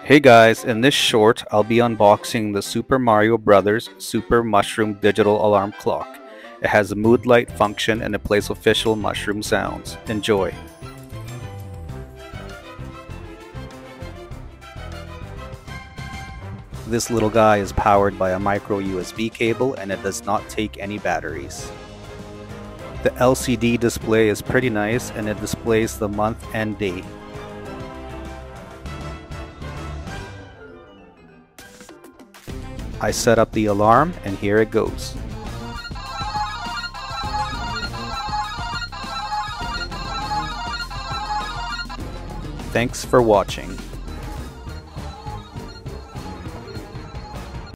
Hey guys, in this short, I'll be unboxing the Super Mario Bros. Super Mushroom Digital Alarm Clock. It has a mood light function and it plays official mushroom sounds. Enjoy! This little guy is powered by a micro USB cable and it does not take any batteries. The LCD display is pretty nice and it displays the month and day. I set up the alarm and here it goes. Thanks for watching.